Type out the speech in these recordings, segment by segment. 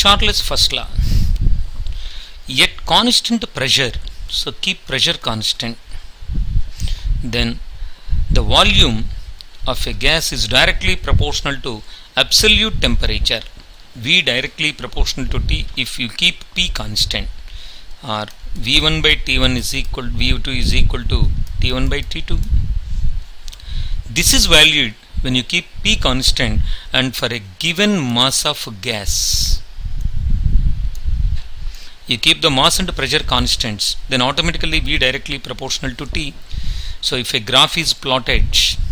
Charles' first law. At constant pressure, so keep pressure constant, then the volume of a gas is directly proportional to absolute temperature, V directly proportional to T if you keep P constant, or V1 by T1 is equal, V2 is equal to T1 by T2. This is valued when you keep P constant and for a given mass of gas. You keep the mass and pressure constants, then automatically V directly proportional to T. So if a graph is plotted,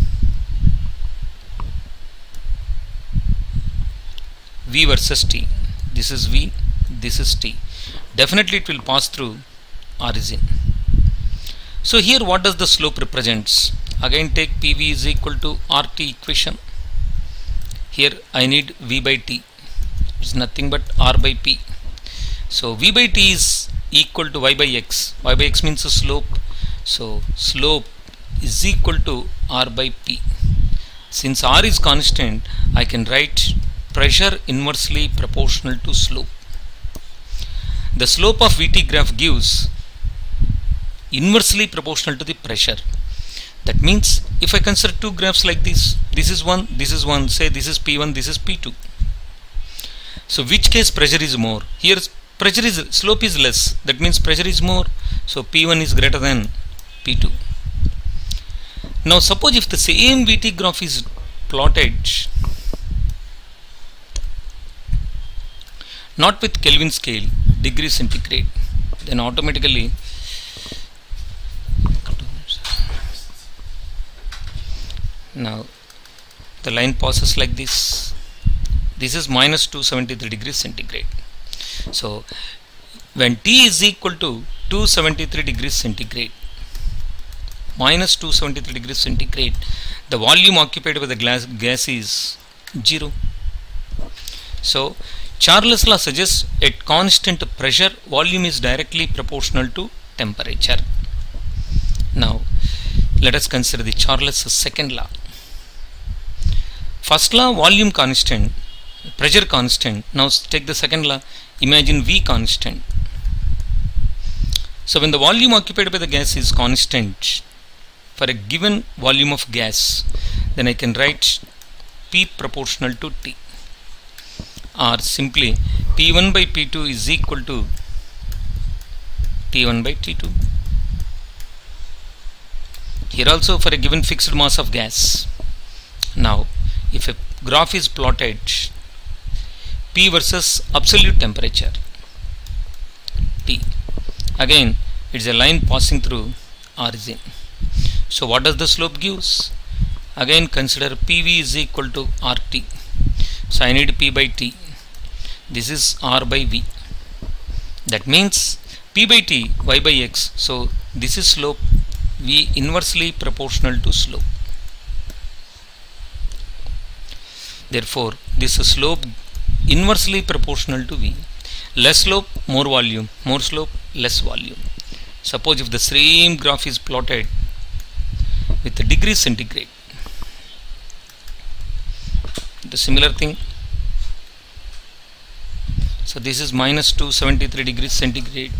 V versus T, this is V, this is T, definitely it will pass through origin. So here what does the slope represents? Again take PV is equal to RT equation. Here I need V by T, it's nothing but R by P. So V by T is equal to Y by X. Y by X means the slope. So slope is equal to R by P. Since R is constant, I can write pressure inversely proportional to slope. The slope of VT graph gives inversely proportional to the pressure. That means if I consider two graphs like this, this is one, say this is P1, this is P2. So which case pressure is more? Here pressure is, slope is less, that means pressure is more, so P1 is greater than P2. Now suppose if the same VT graph is plotted not with Kelvin scale, degree centigrade, then automatically now the line passes like this. This is minus 273 degrees centigrade. So when T is equal to 273 degrees centigrade, minus 273 degrees centigrade, the volume occupied by the gas is 0. So Charles' law suggests at constant pressure, volume is directly proportional to temperature. Now let us consider the Charles' second law. First law, volume constant, pressure constant. Now take the second law, imagine V constant. So when the volume occupied by the gas is constant for a given volume of gas, then I can write P proportional to T, or simply P1 by P2 is equal to T1 by T2. Here also for a given fixed mass of gas. Now if a graph is plotted, P versus absolute temperature, T, again it's a line passing through origin. So what does the slope gives? Again consider PV is equal to RT. So I need P by T. This is R by V. That means P by T, Y by X. So this is slope, V inversely proportional to slope. Therefore this is slope inversely proportional to V. Less slope, more volume, more slope, less volume. Suppose if the same graph is plotted with the degree centigrade, the similar thing. So this is minus 273 degrees centigrade.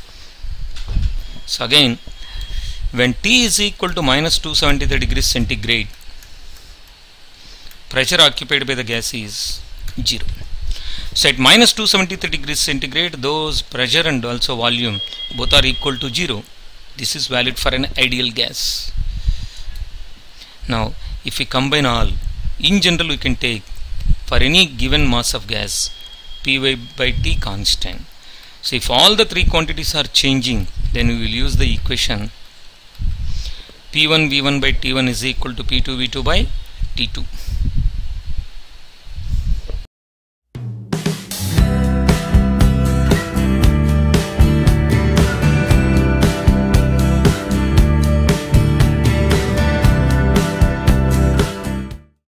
So again when T is equal to minus 273 degrees centigrade, pressure occupied by the gas is 0. So at minus 273 degrees centigrade, those pressure and also volume both are equal to 0. This is valid for an ideal gas. Now if we combine all, in general we can take for any given mass of gas Py by T constant. So if all the three quantities are changing, then we will use the equation P1 V1 by T1 is equal to P2 V2 by T2.